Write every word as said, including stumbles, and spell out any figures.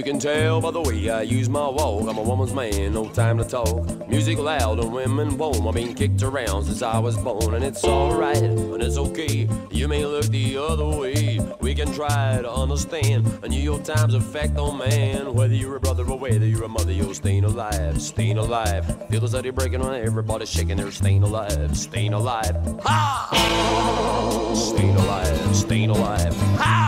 can tell by the way I use my walk, I'm a woman's man, no time to talk. Music loud and women won't. I've been kicked around since I was born, and it's alright and it's okay. You may look the other way, we can try to understand. A New York Times effect on man. Whether you're a brother or whether you're a mother, you're staying alive, staying alive. Feel the city breaking on everybody shaking, they're staying alive, staying alive. Ha! Staying alive, staying alive. Ha!